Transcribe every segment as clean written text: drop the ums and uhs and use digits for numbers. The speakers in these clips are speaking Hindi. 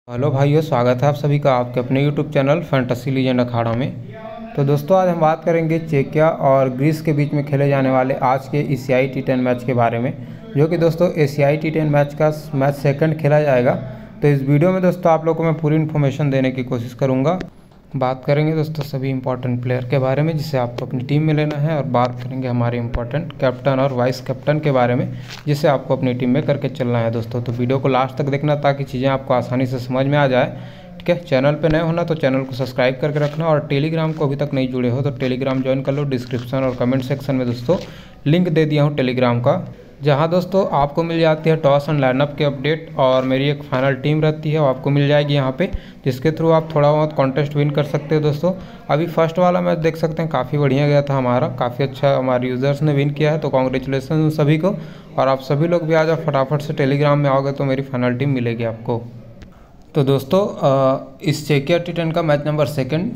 हेलो भाइयों, स्वागत है आप सभी का आपके अपने YouTube channel fantasy legend Akhada में। तो दोस्तों, आज हम बात करेंगे चेकिया और ग्रीस के बीच में खेले जाने वाले आज के एशियाई टी10 मैच के बारे में, जो कि दोस्तों एशियाई टी10 मैच का मैच सेकंड खेला जाएगा। तो इस वीडियो में दोस्तों आप लोगों को मैं पूरी इन्फॉर्मेशन देने की कोशिश करूँगा। बात करेंगे दोस्तों सभी इंपॉर्टेंट प्लेयर के बारे में जिसे आपको अपनी टीम में लेना है, और बात करेंगे हमारे इंपॉर्टेंट कैप्टन और वाइस कैप्टन के बारे में जिसे आपको अपनी टीम में करके चलना है दोस्तों। तो वीडियो को लास्ट तक देखना ताकि चीज़ें आपको आसानी से समझ में आ जाए। ठीक है, चैनल पे नए होना तो चैनल को सब्सक्राइब करके रखना, और टेलीग्राम को अभी तक नहीं जुड़े हो तो टेलीग्राम ज्वाइन कर लो। डिस्क्रिप्शन और कमेंट सेक्शन में दोस्तों लिंक दे दिया हूँ टेलीग्राम का, जहां दोस्तों आपको मिल जाती है टॉस एंड लाइनअप के अपडेट, और मेरी एक फाइनल टीम रहती है वो आपको मिल जाएगी यहाँ पे, जिसके थ्रू आप थोड़ा बहुत कॉन्टेस्ट विन कर सकते हो दोस्तों। अभी फर्स्ट वाला मैच देख सकते हैं, काफ़ी बढ़िया गया था हमारा, काफ़ी अच्छा हमारे यूज़र्स ने विन किया है, तो कॉन्ग्रेचुलेसन उन सभी को। और आप सभी लोग भी आ जाओ फटाफट से, टेलीग्राम में आओगे तो मेरी फाइनल टीम मिलेगी आपको। तो दोस्तों इस चेकिया टी10 का मैच नंबर सेकंड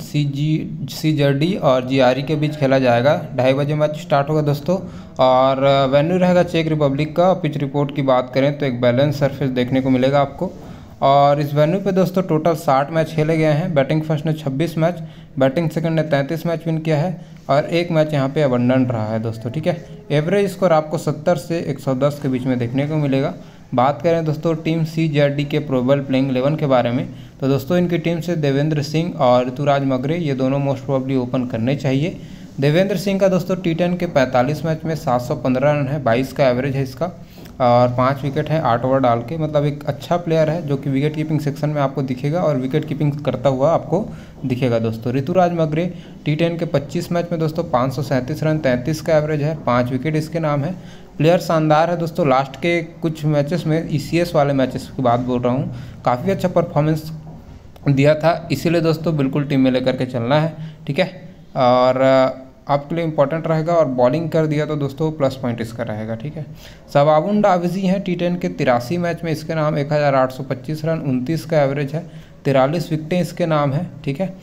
CJD और GRE के बीच खेला जाएगा। 2:30 बजे मैच स्टार्ट होगा दोस्तों, और वेन्यू रहेगा चेक रिपब्लिक का। पिच रिपोर्ट की बात करें तो एक बैलेंस सरफेस देखने को मिलेगा आपको, और इस वेन्यू पे दोस्तों टोटल 60 मैच खेले गए हैं। बैटिंग फर्स्ट ने 26 मैच, बैटिंग सेकंड ने 33 मैच विन किया है, और एक मैच यहाँ पे अबंडन रहा है दोस्तों। ठीक है, एवरेज स्कोर आपको 70 से 110 के बीच में देखने को मिलेगा। बात करें दोस्तों टीम CJD के प्रोबेबल प्लेइंग 11 के बारे में, तो दोस्तों इनकी टीम से देवेंद्र सिंह और ऋतुराज मगरे ये दोनों मोस्ट प्रोबेबली ओपन करने चाहिए। देवेंद्र सिंह का दोस्तों टी10 के 45 मैच में 715 रन है, 22 का एवरेज है इसका, और 5 विकेट है 8 ओवर डाल के। मतलब एक अच्छा प्लेयर है जो कि विकेट कीपिंग सेक्शन में आपको दिखेगा, और विकेट कीपिंग करता हुआ आपको दिखेगा दोस्तों। ऋतुराज मगरे टी10 के 25 मैच में दोस्तों 537 रन, 33 का एवरेज है, 5 विकेट इसके नाम है। प्लेयर शानदार है दोस्तों, लास्ट के कुछ मैचेस में ECS वाले मैचेस की बात बोल रहा हूँ, काफ़ी अच्छा परफॉर्मेंस दिया था, इसीलिए दोस्तों बिल्कुल टीम में लेकर के चलना है। ठीक है, और आपके लिए इंपॉर्टेंट रहेगा, और बॉलिंग कर दिया तो दोस्तों प्लस पॉइंट इसका रहेगा। ठीक है, शबाबुन डाविजी हैं टी10 के 83 मैच में, इसके नाम 1825 रन, 29 का एवरेज है, 43 विकेटें इसके नाम है। ठीक है,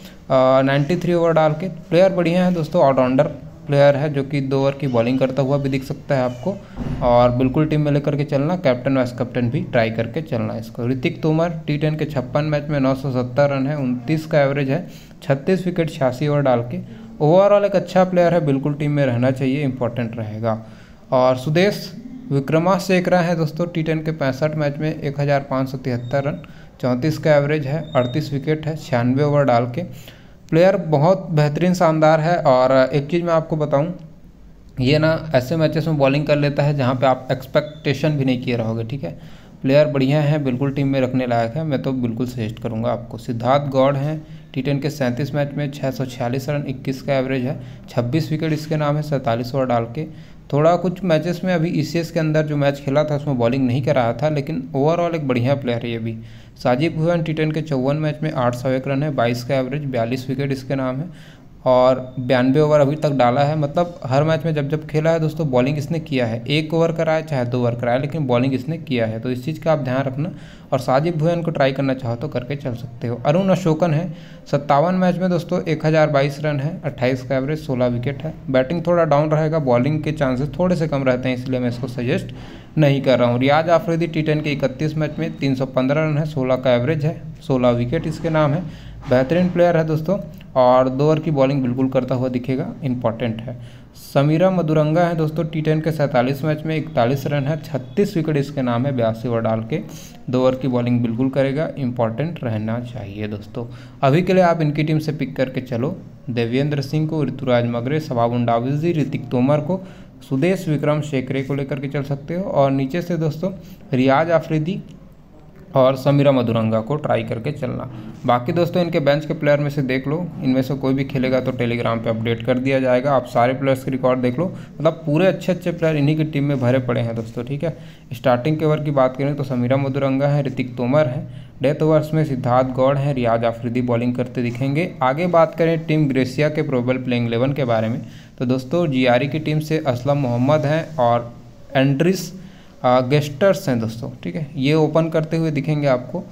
93 ओवर डाल के। प्लेयर बढ़िया है दोस्तों, ऑलराउंडर प्लेयर है जो कि 2 ओवर की बॉलिंग करता हुआ भी दिख सकता है आपको, और बिल्कुल टीम में लेकर के चलना। कैप्टन वाइस कैप्टन भी ट्राई करके चलना इसको। ऋतिक तोमर टी10 के 56 मैच में 970 रन है, 29 का एवरेज है, 36 विकेट 86 ओवर डाल के। ओवरऑल एक अच्छा प्लेयर है, बिल्कुल टीम में रहना चाहिए, इंपॉर्टेंट रहेगा। और सुदेश विक्रमाशेखरा है दोस्तों टी10 के 65 मैच में 1573 रन, 34 का एवरेज है, 38 विकेट है, 96 ओवर डाल के। प्लेयर बहुत बेहतरीन शानदार है, और एक चीज़ मैं आपको बताऊं, ये ना ऐसे मैचेस में बॉलिंग कर लेता है जहां पे आप एक्सपेक्टेशन भी नहीं किए रहोगे। ठीक है, प्लेयर बढ़िया है, बिल्कुल टीम में रखने लायक है, मैं तो बिल्कुल सजेस्ट करूंगा आपको। सिद्धार्थ गौड़ हैं टी10 के 37 मैच में 646 रन, 21 का एवरेज है, 26 विकेट इसके नाम है, 47 ओवर डाल के। थोड़ा कुछ मैचेस में अभी ECS के अंदर जो मैच खेला था उसमें बॉलिंग नहीं कर रहा था, लेकिन ओवरऑल एक बढ़िया प्लेयर है ये भी। साजिद भुवन टी10 के 54 मैच में 801 रन है, 22 का एवरेज, 42 विकेट इसके नाम है, और 92 ओवर अभी तक डाला है। मतलब हर मैच में जब जब खेला है दोस्तों बॉलिंग इसने किया है, 1 ओवर कराया चाहे 2 ओवर कराया, लेकिन बॉलिंग इसने किया है, तो इस चीज़ का आप ध्यान रखना। और साजिद भुवन को ट्राई करना चाहो तो करके चल सकते हो। अरुण अशोकन है 57 मैच में दोस्तों 1022 रन है, 28 का एवरेज, 16 विकेट है। बैटिंग थोड़ा डाउन रहेगा, बॉलिंग के चांसेस थोड़े से कम रहते हैं, इसलिए मैं इसको सजेस्ट नहीं कर रहा हूँ। रियाज आफरीदी टी10 के 31 मैच में 315 रन है, 16 का एवरेज है, 16 विकेट इसके नाम है। बेहतरीन प्लेयर है दोस्तों, और 2 ओवर की बॉलिंग बिल्कुल करता हुआ दिखेगा, इंपॉर्टेंट है। समीरा मधुरंगा है दोस्तों टी10 के 47 मैच में 41 रन है, 36 विकेट इसके नाम है, 82 ओवर डाल के। 2 ओवर की बॉलिंग बिल्कुल करेगा, इंपॉर्टेंट रहना चाहिए दोस्तों। अभी के लिए आप इनकी टीम से पिक करके चलो। देवेंद्र सिंह को, ऋतुराज मगरे, शबाबुन डाविजी, ऋतिक तोमर को, सुदेश विक्रमशेखरे को लेकर के चल सकते हो, और नीचे से दोस्तों रियाज आफरीदी और समीरा मधुरंगा को ट्राई करके चलना। बाकी दोस्तों इनके बेंच के प्लेयर में से देख लो, इनमें से कोई भी खेलेगा तो टेलीग्राम पे अपडेट कर दिया जाएगा। आप सारे प्लेयर्स के रिकॉर्ड देख लो, मतलब पूरे अच्छे अच्छे प्लेयर इन्हीं की टीम में भरे पड़े हैं दोस्तों। ठीक है, स्टार्टिंग के ओवर की बात करें तो समीरा मधुरंगा है, ऋतिक तोमर है, डेथ ओवर्स में सिद्धार्थ गौड़ है, रियाज आफरीदी बॉलिंग करते दिखेंगे। आगे बात करें टीम ग्रेसिया के प्रोबेबल प्लेइंग 11 के बारे में, तो दोस्तों GRE की टीम से असलम मोहम्मद हैं और एंड्रिस गेस्टर्स हैं दोस्तों। ठीक है, ये ओपन करते हुए दिखेंगे आपको।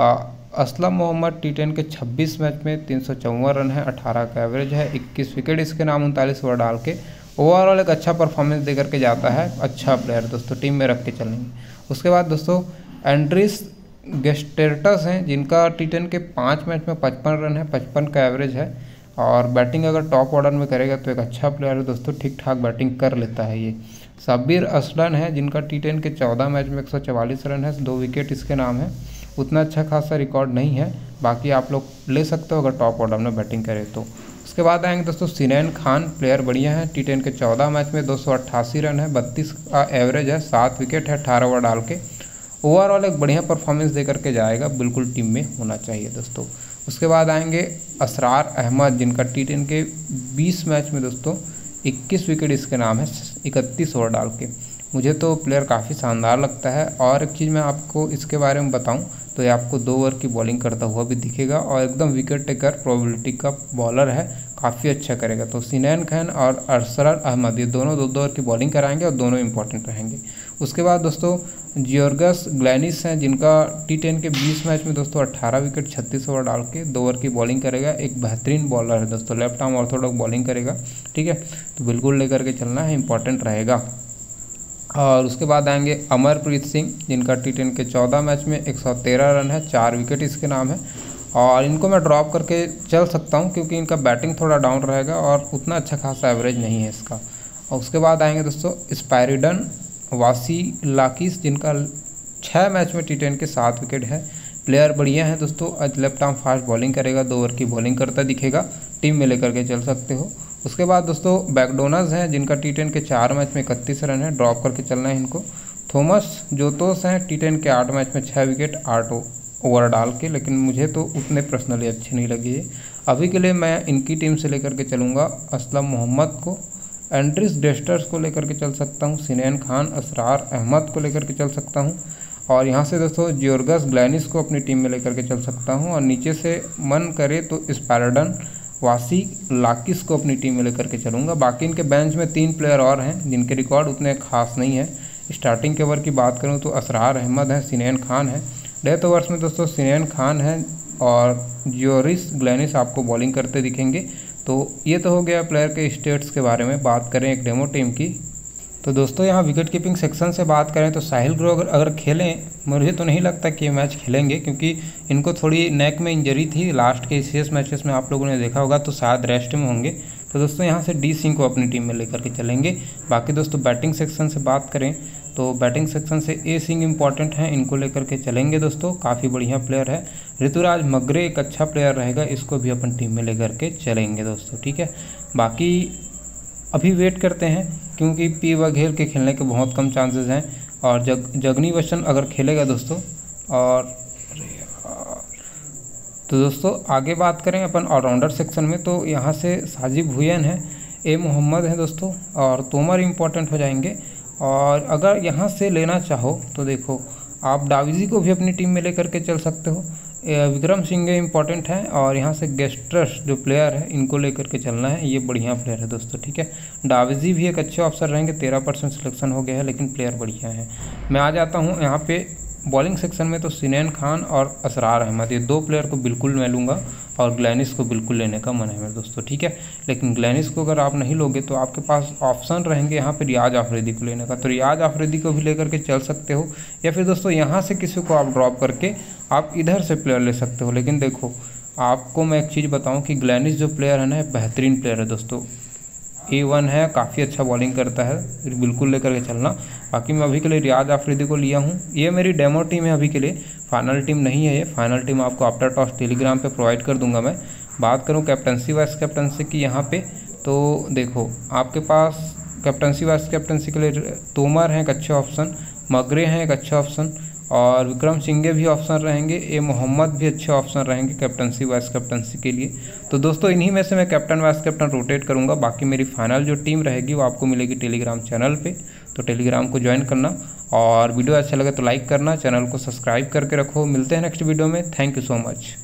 असलम मोहम्मद टी10 के 26 मैच में 354 रन है, 18 का एवरेज है, 21 विकेट इसके नाम, 39 ओवर डाल के। ओवरऑल एक अच्छा परफॉर्मेंस दे करके जाता है, अच्छा प्लेयर दोस्तों, टीम में रख के चलेंगे। उसके बाद दोस्तों एंड्रिस गेस्टेर्टस हैं जिनका T10 के 5 मैच में 55 रन है, 55 का एवरेज है। और बैटिंग अगर टॉप ऑर्डर में करेगा तो एक अच्छा प्लेयर है दोस्तों, ठीक ठाक बैटिंग कर लेता है ये। शब्बीर असलन है जिनका T10 के 14 मैच में 144 रन है, 2 विकेट इसके नाम है। उतना अच्छा खासा रिकॉर्ड नहीं है, बाकी आप लोग ले सकते हो अगर टॉप ऑर्डर में बैटिंग करें तो। उसके बाद आएंगे दोस्तों सिनेन खान, प्लेयर बढ़िया है। T10 के 14 मैच में 288 रन है, 32 का एवरेज है, 7 विकेट है 18 ओवर डाल के। ओवरऑल एक बढ़िया परफॉर्मेंस दे करके जाएगा, बिल्कुल टीम में होना चाहिए दोस्तों। उसके बाद आएंगे असरार अहमद जिनका T10 के 20 मैच में दोस्तों 21 विकेट इसके नाम है, 31 ओवर डाल के। मुझे तो प्लेयर काफ़ी शानदार लगता है। और एक चीज़ मैं आपको इसके बारे में बताऊं तो ये आपको 2 ओवर की बॉलिंग करता हुआ भी दिखेगा और एकदम विकेट टेकर प्रोबेबिलिटी का बॉलर है, काफ़ी अच्छा करेगा। तो सिनेन खान और असरार अहमद ये दोनों 2 ओवर की बॉलिंग कराएंगे और दोनों इंपॉर्टेंट रहेंगे। उसके बाद दोस्तों जियोर्गस ग्लैनिस हैं जिनका T10 के 20 मैच में दोस्तों 18 विकेट 36 ओवर डाल के 2 ओवर की बॉलिंग करेगा। एक बेहतरीन बॉलर है दोस्तों, लेफ्ट आर्म ऑर्थोडॉक्स बॉलिंग करेगा, ठीक है, तो बिल्कुल लेकर के चलना है, इंपॉर्टेंट रहेगा। और उसके बाद आएंगे अमरप्रीत सिंह जिनका T10 के 14 मैच में 113 रन है, 4 विकेट इसके नाम है। और इनको मैं ड्रॉप करके चल सकता हूं क्योंकि इनका बैटिंग थोड़ा डाउन रहेगा और उतना अच्छा खासा एवरेज नहीं है इसका। और उसके बाद आएंगे दोस्तों स्पायरिडन वासिलाकिस जिनका 6 मैच में T10 के 7 विकेट है, प्लेयर बढ़िया है दोस्तों। आज लेफ्ट आर्म फास्ट बॉलिंग करेगा, 2 ओवर की बॉलिंग करता दिखेगा, टीम में लेकर के चल सकते हो। उसके बाद दोस्तों बैकडोनस हैं जिनका T10 के 4 मैच में 31 रन है, ड्रॉप करके चलना है इनको। थॉमस जोतोस हैं T10 के 8 मैच में 6 विकेट 8 ओवर डाल के, लेकिन मुझे तो उतने पर्सनली अच्छे नहीं लगे। अभी के लिए मैं इनकी टीम से लेकर के चलूँगा असलम मोहम्मद को, एंड्रिस डेस्टर्स को लेकर के चल सकता हूँ, सिनेन खान, असरार अहमद को लेकर के चल सकता हूँ। और यहाँ से दोस्तों जियोर्गस ग्लैनिस को अपनी टीम में लेकर के चल सकता हूँ। और नीचे से मन करे तो स्पायरिडन वासिलाकिस को अपनी टीम में लेकर के चलूँगा। बाकी इनके बेंच में 3 प्लेयर और हैं जिनके रिकॉर्ड उतने खास नहीं है। स्टार्टिंग के ओवर की बात करूँ तो असरार अहमद है, सिनेन खान है। डेथ ओवर्स में दोस्तों सिनेन खान है और जियोरिस ग्लैनिस आपको बॉलिंग करते दिखेंगे। तो ये तो हो गया प्लेयर के स्टेट्स के बारे में। बात करें एक डेमो टीम की तो दोस्तों यहाँ विकेट कीपिंग सेक्शन से बात करें तो साहिल ग्रोवर अगर खेलें, मुझे तो नहीं लगता कि ये मैच खेलेंगे क्योंकि इनको थोड़ी नेक में इंजरी थी लास्ट के सीएस मैचेस में, आप लोगों ने देखा होगा, तो शायद रेस्ट में होंगे। तो दोस्तों यहाँ से डी सिंह को अपनी टीम में लेकर के चलेंगे। बाकी दोस्तों बैटिंग सेक्शन से बात करें तो बैटिंग सेक्शन से ए सिंह इंपॉर्टेंट हैं, इनको लेकर के चलेंगे दोस्तों, काफ़ी बढ़िया प्लेयर है। ऋतुराज मगरे एक अच्छा प्लेयर रहेगा, इसको भी अपन टीम में लेकर के चलेंगे दोस्तों, ठीक है। बाकी अभी वेट करते हैं क्योंकि पी बघेल के खेलने के बहुत कम चांसेस हैं और जगनी वचन अगर खेलेगा दोस्तों। और तो दोस्तों आगे बात करें अपन ऑलराउंडर सेक्शन में तो यहाँ से साजिब हुसैन है, ए मोहम्मद है दोस्तों और तोमर इम्पोर्टेंट हो जाएंगे। और अगर यहाँ से लेना चाहो तो देखो आप डाविजी को भी अपनी टीम में लेकर के चल सकते हो, विक्रम सिंघे इम्पॉर्टेंट है। और यहाँ से गेस्टर्स जो प्लेयर है इनको लेकर के चलना है, ये बढ़िया प्लेयर है दोस्तों, ठीक है। डाविजी भी एक अच्छे ऑप्शन रहेंगे, 13% सिलेक्शन हो गया है लेकिन प्लेयर बढ़िया है। मैं आ जाता हूँ यहाँ पे बॉलिंग सेक्शन में तो सिनेन खान और असरार अहमद, ये 2 प्लेयर को बिल्कुल मैं लूँगा और ग्लैनिस को बिल्कुल लेने का मन है मेरे दोस्तों, ठीक है। लेकिन ग्लैनिस को अगर आप नहीं लोगे तो आपके पास ऑप्शन रहेंगे यहाँ पे रियाज आफरीदी को लेने का, तो रियाज आफरीदी को भी लेकर के चल सकते हो। या फिर दोस्तों यहाँ से किसी को आप ड्रॉप करके आप इधर से प्लेयर ले सकते हो। लेकिन देखो आपको मैं एक चीज़ बताऊँ कि ग्लैनिस जो प्लेयर है ना बेहतरीन प्लेयर है दोस्तों, A1 है, काफ़ी अच्छा बॉलिंग करता है, बिल्कुल लेकर के चलना। बाकी मैं अभी के लिए रियाज आफरीदी को लिया हूँ, ये मेरी डेमो टीम है अभी के लिए, फाइनल टीम नहीं है ये। फाइनल टीम आपको आफ्टर टॉस टेलीग्राम पे प्रोवाइड कर दूंगा मैं। बात करूँ कैप्टनसी वाइस कैप्टनसी की यहाँ पे तो देखो आपके पास कैप्टनसी वाइस कैप्टनसी के लिए तोमर हैं एक अच्छे ऑप्शन, मगरे हैं एक अच्छा ऑप्शन और विक्रम सिंघे भी ऑप्शन रहेंगे, ए मोहम्मद भी अच्छे ऑप्शन रहेंगे कैप्टनसी वाइस कैप्टनसी के लिए। तो दोस्तों इन्हीं में से मैं कैप्टन वाइस कैप्टन रोटेट करूंगा। बाकी मेरी फाइनल जो टीम रहेगी वो आपको मिलेगी टेलीग्राम चैनल पे, तो टेलीग्राम को ज्वाइन करना और वीडियो अच्छा लगे तो लाइक करना, चैनल को सब्सक्राइब करके रखो। मिलते हैं नेक्स्ट वीडियो में, थैंक यू सो मच।